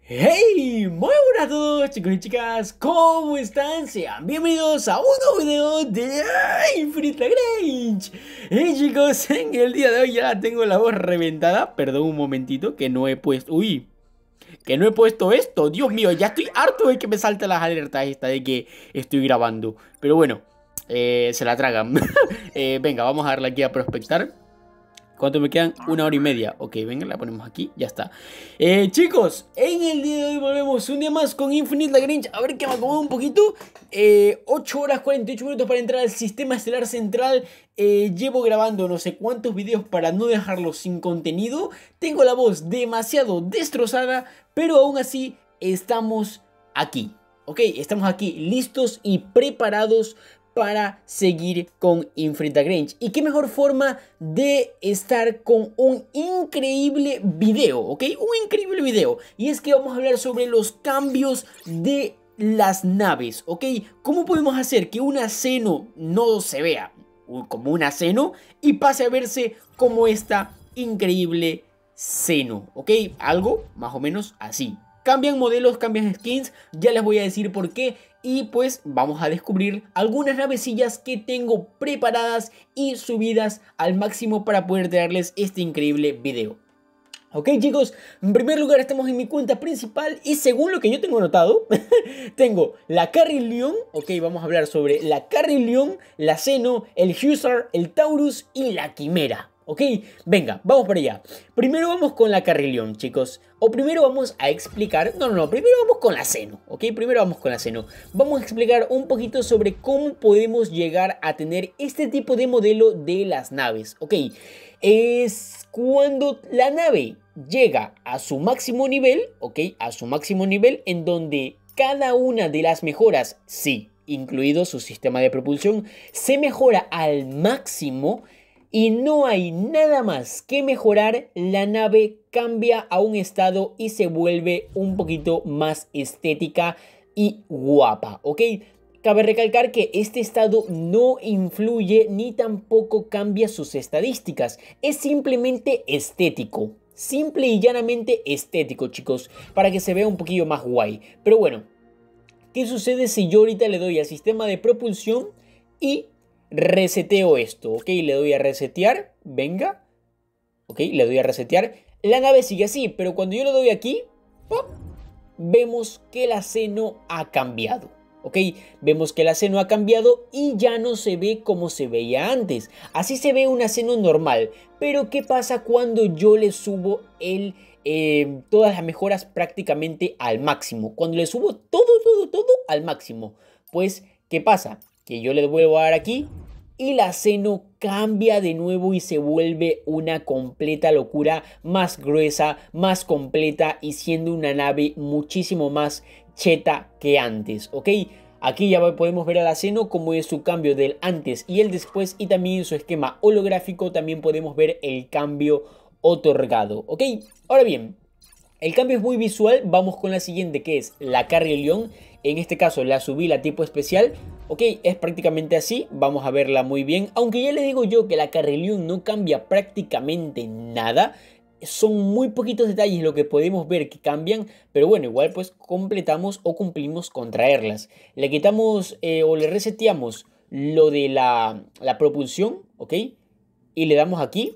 Hey, muy buenas a todos chicos y chicas, ¿cómo están? Sean bienvenidos a un nuevo video de Infinite Lagrange. Hey chicos, en el día de hoy ya tengo la voz reventada. Perdón un momentito que no he puesto... Uy, que no he puesto esto. Dios mío, ya estoy harto de que me salten las alertas esta de que estoy grabando. Pero bueno, se la tragan. Venga, vamos a darle aquí a prospectar. ¿Cuánto me quedan? 1 hora y media. Ok, venga, la ponemos aquí, ya está. Chicos, en el día de hoy volvemos un día más con Infinite Lagrange. A ver que me acomodo un poquito. 8 horas 48 minutos para entrar al sistema estelar central. Llevo grabando no sé cuántos videos para no dejarlos sin contenido. Tengo la voz demasiado destrozada, pero aún así estamos aquí. Ok, estamos aquí listos y preparados para seguir con Infinite Lagrange. Y qué mejor forma de estar con un increíble video, ¿ok? Un increíble video. Y es que vamos a hablar sobre los cambios de las naves, ¿ok? ¿Cómo podemos hacer que una seno no se vea como una seno y pase a verse como esta increíble seno, ¿ok? Algo más o menos así. Cambian modelos, cambian skins, ya les voy a decir por qué. Y pues vamos a descubrir algunas navecillas que tengo preparadas y subidas al máximo para poder traerles este increíble video. Ok chicos, en primer lugar estamos en mi cuenta principal y según lo que yo tengo anotado, tengo la Carrileon, ok, vamos a hablar sobre la Carrileon, la Seno, el Hussar, el Taurus y la Quimera. Ok, venga, vamos para allá. Primero vamos con la Carrileon, chicos. O primero vamos a explicar... No, primero vamos con la Seno, ok, primero vamos con la Seno. Vamos a explicar un poquito sobre cómo podemos llegar a tener este tipo de modelo de las naves, ok. Es cuando la nave llega a su máximo nivel, ok, a su máximo nivel en donde cada una de las mejoras, sí, incluido su sistema de propulsión, se mejora al máximo y no hay nada más que mejorar, la nave cambia a un estado y se vuelve un poquito más estética y guapa, ¿ok? Cabe recalcar que este estado no influye ni tampoco cambia sus estadísticas, es simplemente estético. Simple y llanamente estético, chicos, para que se vea un poquillo más guay. Pero bueno, ¿qué sucede si yo ahorita le doy al sistema de propulsión y reseteo esto? Ok, le doy a resetear, venga. Ok, le doy a resetear. La nave sigue así, pero cuando yo le doy aquí, ¡pop!, vemos que la seno ha cambiado. Ok, vemos que la seno ha cambiado y ya no se ve como se veía antes. Así se ve una seno normal. Pero ¿qué pasa cuando yo le subo todas las mejoras prácticamente al máximo? Cuando le subo todo al máximo. Pues, ¿qué pasa? Que yo le vuelvo a dar aquí y la seno cambia de nuevo y se vuelve una completa locura, más gruesa, más completa y siendo una nave muchísimo más cheta que antes, ¿ok? Aquí ya podemos ver a la seno como es su cambio del antes y el después, y también en su esquema holográfico también podemos ver el cambio otorgado, ¿ok? Ahora bien, el cambio es muy visual. Vamos con la siguiente, que es la Carrileon. En este caso la subí la tipo especial. Ok, es prácticamente así. Vamos a verla muy bien. Aunque ya les digo yo que la Carrileon no cambia prácticamente nada. Son muy poquitos detalles lo que podemos ver que cambian. Pero bueno, igual pues completamos o cumplimos con traerlas. Le quitamos o le reseteamos lo de la propulsión. Ok, y le damos aquí.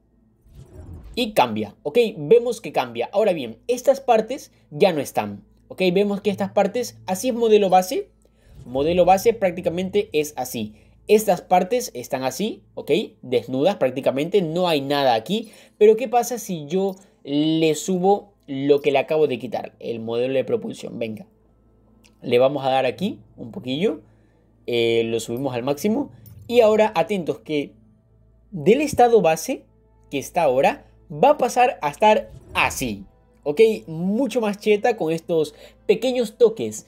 Y cambia, ¿ok? Vemos que cambia. Ahora bien, estas partes ya no están, ¿ok? Vemos que estas partes, así es modelo base. Modelo base prácticamente es así. Estas partes están así, ¿ok? Desnudas prácticamente, no hay nada aquí. Pero ¿qué pasa si yo le subo lo que le acabo de quitar? El modelo de propulsión, venga. Le vamos a dar aquí un poquillo. Lo subimos al máximo. Y ahora atentos que del estado base que está ahora va a pasar a estar así, ¿ok? Mucho más cheta con estos pequeños toques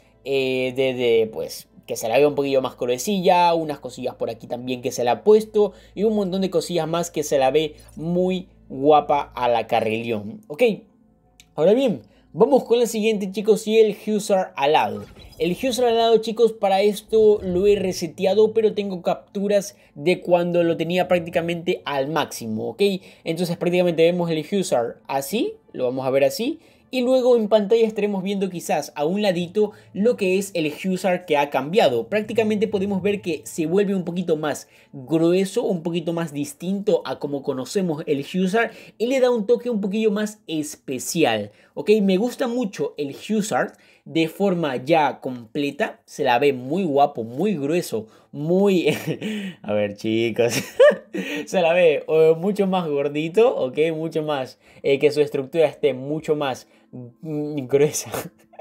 pues, que se la vea un poquillo más gruesilla, unas cosillas por aquí también que se la ha puesto y un montón de cosillas más que se la ve muy guapa a la Carrileon, ¿ok? Ahora bien, vamos con la siguiente, chicos, y el Hussar alado. El Hussar alado, chicos, para esto lo he reseteado, pero tengo capturas de cuando lo tenía prácticamente al máximo, ¿ok? Entonces prácticamente vemos el Hussar así, lo vamos a ver así, Y luego en pantalla estaremos viendo quizás a un ladito lo que es el Hussar que ha cambiado. Prácticamente podemos ver que se vuelve un poquito más grueso, un poquito más distinto a como conocemos el Hussar y le da un toque un poquillo más especial. Ok, me gusta mucho el Hussar de forma ya completa, se la ve muy guapo, muy grueso, muy... A ver chicos, se la ve mucho más gordito, ok, mucho más, que su estructura esté mucho más gruesa.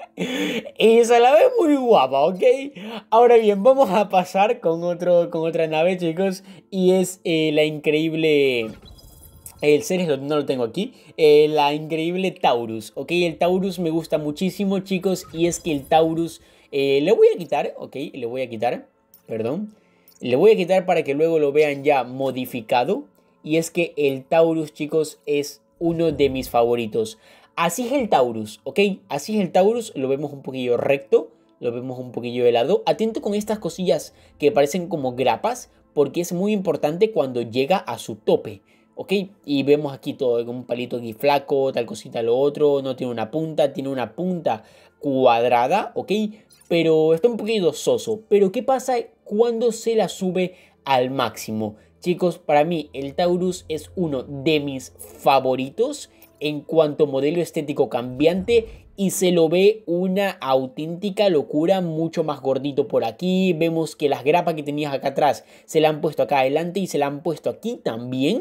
Y se la ve muy guapa, ¿ok? Ahora bien, vamos a pasar con otra nave, chicos. Y es la increíble... El Ceres no lo tengo aquí. La increíble Taurus, ¿ok? El Taurus me gusta muchísimo, chicos. Y es que el Taurus... le voy a quitar, ¿ok? Le voy a quitar, perdón. Le voy a quitar para que luego lo vean ya modificado. Y es que el Taurus, chicos, es uno de mis favoritos. Así es el Taurus, ¿ok? Así es el Taurus, lo vemos un poquillo recto, lo vemos un poquillo de lado. Atento con estas cosillas que parecen como grapas, porque es muy importante cuando llega a su tope, ¿ok? Y vemos aquí todo, un palito aquí flaco, tal cosita lo otro, no tiene una punta cuadrada, ¿ok? Pero está un poquito soso. Pero ¿qué pasa cuando se la sube al máximo? Chicos, para mí el Taurus es uno de mis favoritos en cuanto a modelo estético cambiante y se lo ve una auténtica locura, mucho más gordito por aquí. Vemos que las grapas que tenías acá atrás se la han puesto acá adelante y se la han puesto aquí también.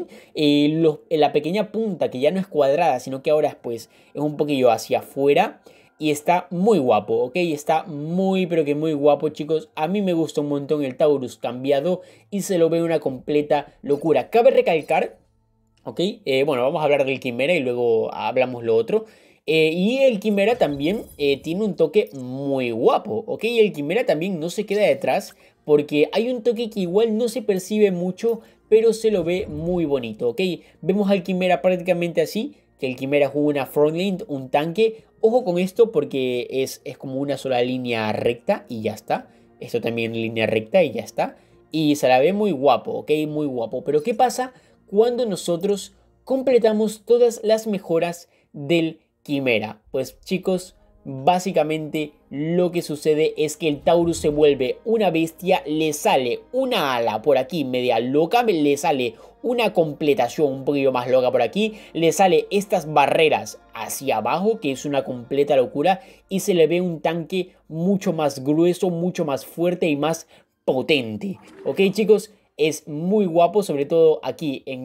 La pequeña punta que ya no es cuadrada, sino que ahora pues es un poquillo hacia afuera. Y está muy guapo, ¿ok? Está muy, pero que muy guapo, chicos. A mí me gusta un montón el Taurus cambiado y se lo ve una completa locura. Cabe recalcar, ¿ok? Bueno, vamos a hablar del Quimera y luego hablamos lo otro. Y el Quimera también tiene un toque muy guapo, ¿ok? El Quimera también no se queda detrás porque hay un toque que igual no se percibe mucho, pero se lo ve muy bonito, ¿ok? Vemos al Quimera prácticamente así, que el Quimera juega una frontline, un tanque. Ojo con esto porque es como una sola línea recta y ya está. Esto también línea recta y ya está. Y se la ve muy guapo, ¿ok? Muy guapo. Pero ¿qué pasa cuando nosotros completamos todas las mejoras del Quimera? Pues chicos, básicamente lo que sucede es que el Taurus se vuelve una bestia, le sale una ala por aquí media loca, le sale una completación un poquito más loca por aquí, le sale estas barreras hacia abajo que es una completa locura y se le ve un tanque mucho más grueso, mucho más fuerte y más potente. Ok chicos, es muy guapo, sobre todo aquí en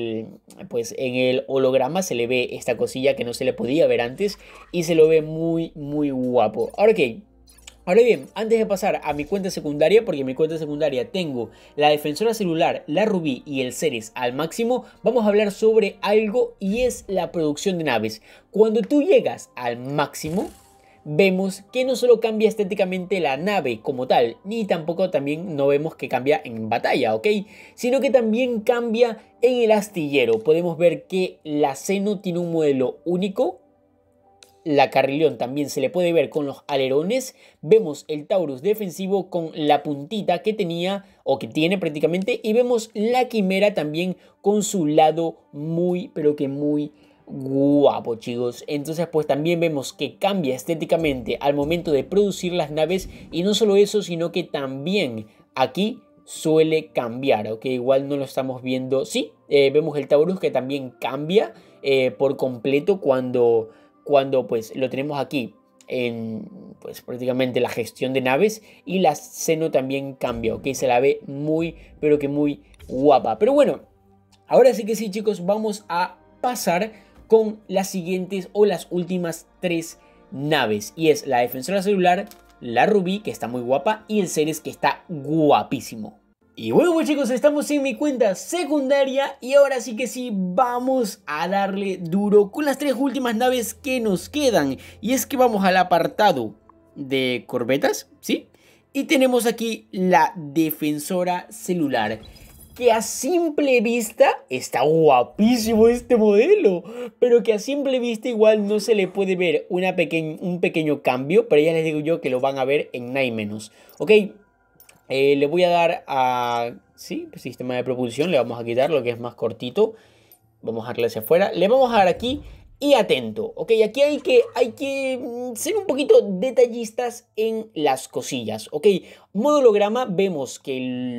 el holograma se le ve esta cosilla que no se le podía ver antes y se lo ve muy muy guapo. Ahora bien, antes de pasar a mi cuenta secundaria, porque en mi cuenta secundaria tengo la defensora celular, la Rubí y el Ceres al máximo, vamos a hablar sobre algo y es la producción de naves. Cuando tú llegas al máximo, vemos que no solo cambia estéticamente la nave como tal, ni tampoco también no vemos que cambia en batalla, ¿ok? Sino que también cambia en el astillero. Podemos ver que la Zeno tiene un modelo único. La Carrileón también se le puede ver con los alerones. Vemos el Taurus defensivo con la puntita que tenía o que tiene prácticamente. Y vemos la Quimera también con su lado muy, pero que muy guapo, chicos. Entonces pues también vemos que cambia estéticamente al momento de producir las naves. Y no solo eso, sino que también aquí suele cambiar, ok, igual no lo estamos viendo. Sí, vemos el Taurus que también cambia por completo cuando pues lo tenemos aquí en pues prácticamente la gestión de naves y la Zeno también cambia, ok, se la ve muy pero que muy guapa. Pero bueno, ahora sí que sí chicos, vamos a pasar con las siguientes o las últimas tres naves y es la defensora celular, la Rubí que está muy guapa y el Ceres que está guapísimo. Y bueno pues chicos, estamos en mi cuenta secundaria y ahora sí que sí vamos a darle duro con las tres últimas naves que nos quedan. Y es que vamos al apartado de corbetas, ¿sí? Y tenemos aquí la defensora celular, que a simple vista está guapísimo este modelo, pero que a simple vista igual no se le puede ver un pequeño cambio, pero ya les digo yo que lo van a ver en nada menos, ¿ok? Le voy a dar a... Sí, sistema de propulsión. Le vamos a quitar lo que es más cortito. Vamos a darle hacia afuera. Le vamos a dar aquí. Y atento, ¿ok? Aquí hay que ser un poquito detallistas en las cosillas, ¿ok? Modo holograma, vemos que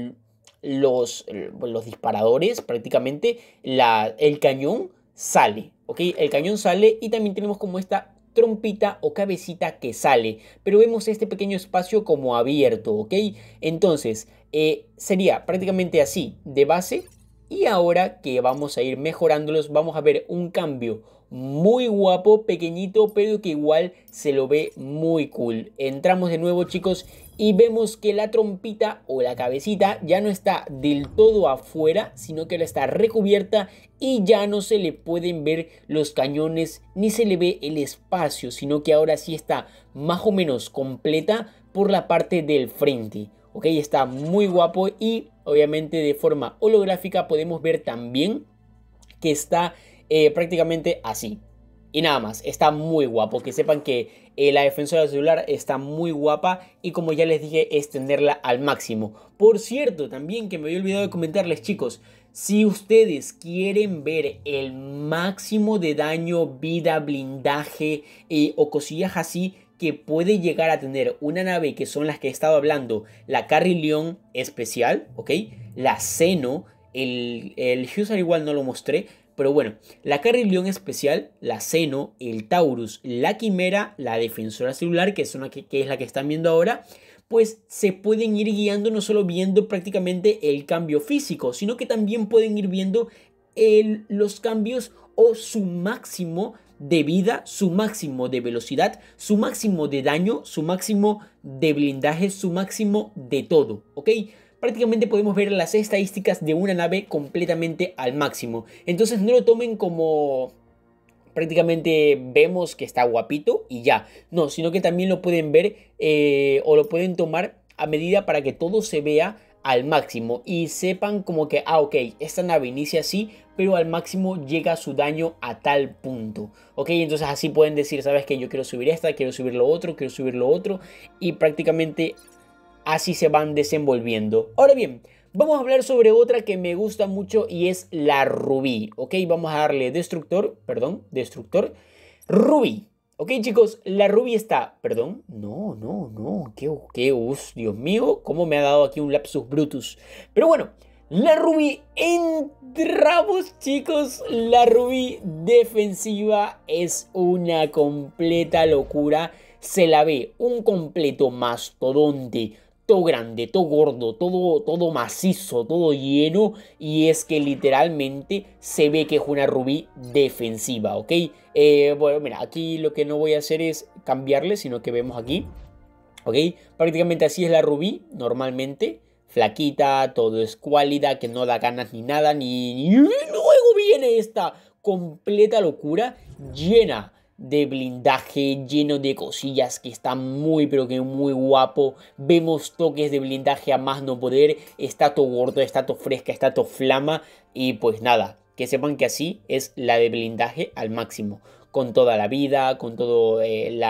los disparadores, prácticamente el cañón sale, ¿ok? El cañón sale y también tenemos como esta trompita o cabecita que sale, pero vemos este pequeño espacio como abierto, ¿ok? Entonces, sería prácticamente así, de base. Y ahora que vamos a ir mejorándolos, vamos a ver un cambio muy guapo, pequeñito, pero que igual se lo ve muy cool. Entramos de nuevo, chicos, y vemos que la trompita o la cabecita ya no está del todo afuera, sino que ahora está recubierta y ya no se le pueden ver los cañones ni se le ve el espacio, sino que ahora sí está más o menos completa por la parte del frente. Ok, está muy guapo y obviamente de forma holográfica podemos ver también que está prácticamente así. Y nada más, está muy guapo. Que sepan que la defensora celular está muy guapa y como ya les dije, extenderla al máximo. Por cierto, también que me había olvidado de comentarles, chicos, si ustedes quieren ver el máximo de daño, vida, blindaje o cosillas así que puede llegar a tener una nave, que son las que he estado hablando, la Carrileón especial, ¿ok? La Xeno, el Husar igual no lo mostré, pero bueno, la Carrileón especial, la Xeno, el Taurus, la Quimera, la Defensora celular, que es la que están viendo ahora, pues se pueden ir guiando no solo viendo prácticamente el cambio físico, sino que también pueden ir viendo los cambios o su máximo de vida, su máximo de velocidad, su máximo de daño, su máximo de blindaje, su máximo de todo, ¿ok? Prácticamente podemos ver las estadísticas de una nave completamente al máximo. Entonces no lo tomen como prácticamente vemos que está guapito y ya. No, sino que también lo pueden ver o lo pueden tomar a medida para que todo se vea al máximo y sepan como que, ok, esta nave inicia así, pero al máximo llega su daño a tal punto, ok, entonces así pueden decir, sabes que yo quiero subir esta, quiero subir lo otro, quiero subir lo otro y prácticamente así se van desenvolviendo. Ahora bien, vamos a hablar sobre otra que me gusta mucho y es la Rubí, ok, vamos a darle destructor, Rubí. Ok, chicos, la Rubí está... Perdón, no, Dios mío, cómo me ha dado aquí un lapsus brutus. Pero bueno, la Rubí, entramos, chicos, la Rubí defensiva es una completa locura. Se la ve un completo mastodonte, todo grande, todo gordo, todo macizo, todo lleno. Y es que literalmente se ve que es una Rubí defensiva, ¿ok? Bueno, mira, aquí lo que no voy a hacer es cambiarle, sino que vemos aquí, ¿ok? Prácticamente así es la Rubí, normalmente. Flaquita, todo escuálida, que no da ganas ni nada, ni... Luego viene esta completa locura llena de blindaje, lleno de cosillas que está muy pero que muy guapo. Vemos toques de blindaje a más no poder. Está todo gordo, está todo fresca, está todo flama. Y pues nada, que sepan que así es la de blindaje al máximo, con toda la vida, con todo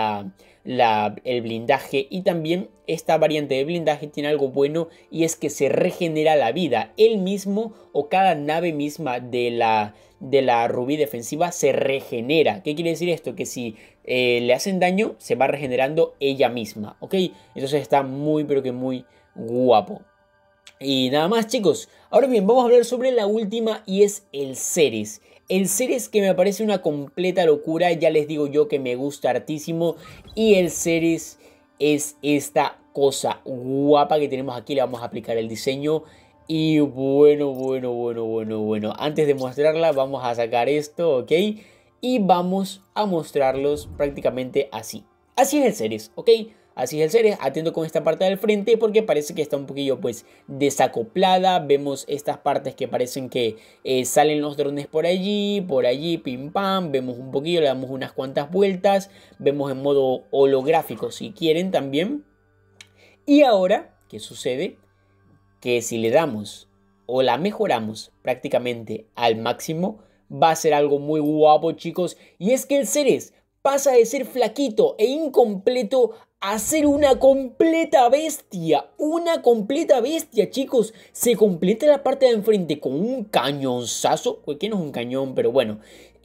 el blindaje. Y también esta variante de blindaje tiene algo bueno y es que se regenera la vida. El mismo o cada nave misma de la Rubí defensiva se regenera. ¿Qué quiere decir esto? Que si le hacen daño se va regenerando ella misma, ¿ok? Entonces está muy pero que muy guapo. Y nada más, chicos. Ahora bien, vamos a hablar sobre la última y es el Ceres. El Ceres, que me parece una completa locura, ya les digo yo que me gusta hartísimo. Y el Ceres es esta cosa guapa que tenemos aquí. Le vamos a aplicar el diseño. Y bueno. Antes de mostrarla vamos a sacar esto, ¿ok? Y vamos a mostrarlos prácticamente así. Así es el Ceres, ¿ok? Así es el Ceres, atento con esta parte del frente porque parece que está un poquillo pues desacoplada. Vemos estas partes que parecen que salen los drones por allí, pim pam. Vemos un poquillo, le damos unas cuantas vueltas. Vemos en modo holográfico si quieren también. Y ahora, ¿qué sucede? Que si le damos o la mejoramos prácticamente al máximo, va a ser algo muy guapo, chicos. Y es que el Ceres pasa de ser flaquito e incompleto a ser una completa bestia. Una completa bestia, chicos. Se completa la parte de enfrente con un cañonzazo. Que no es un cañón, pero bueno.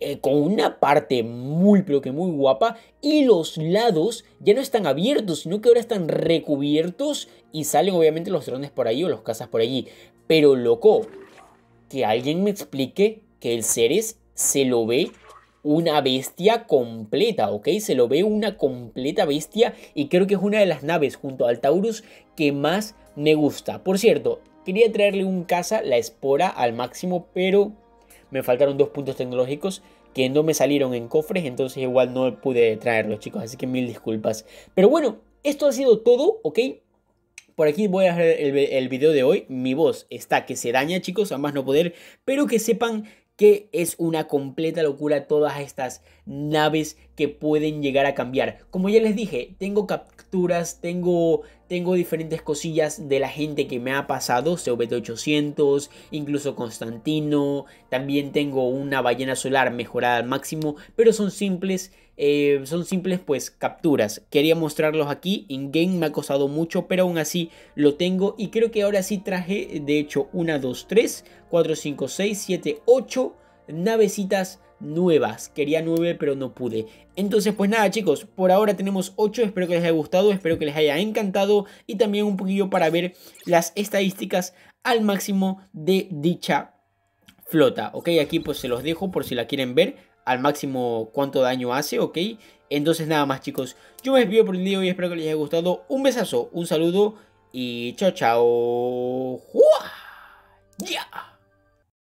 con una parte muy pero que muy guapa y los lados ya no están abiertos, sino que ahora están recubiertos y salen obviamente los drones por ahí o los cazas por allí. Pero loco, que alguien me explique que el Ceres se lo ve una bestia completa, ¿ok? Se lo ve una completa bestia y creo que es una de las naves junto al Taurus que más me gusta. Por cierto, quería traerle un caza, la Espora, al máximo, pero me faltaron 2 puntos tecnológicos que no me salieron en cofres, entonces igual no pude traerlos, chicos, así que mil disculpas. Pero bueno, esto ha sido todo, ¿ok? Por aquí voy a hacer el video de hoy. Mi voz está que se daña, chicos, a más no poder. Pero que sepan que es una completa locura todas estas naves que pueden llegar a cambiar. Como ya les dije, tengo capturas, tengo diferentes cosillas de la gente que me ha pasado. CVT-800, incluso Constantino. También tengo una ballena solar mejorada al máximo. Pero son simples pues capturas. Quería mostrarlos aquí. In game me ha costado mucho, pero aún así lo tengo. Y creo que ahora sí traje, de hecho, 1, 2, 3, 4, 5, 6, 7, 8 navecitas nuevas. Quería 9, pero no pude. Entonces, pues nada, chicos, por ahora tenemos 8. Espero que les haya gustado, espero que les haya encantado. Y también un poquillo para ver las estadísticas al máximo de dicha flota. Ok, aquí pues se los dejo por si la quieren ver al máximo cuánto daño hace, ok. Entonces nada más, chicos, yo me despido por el día de hoy, espero que les haya gustado. Un besazo, un saludo y chao, chao. ¡Jua! ¡Ya!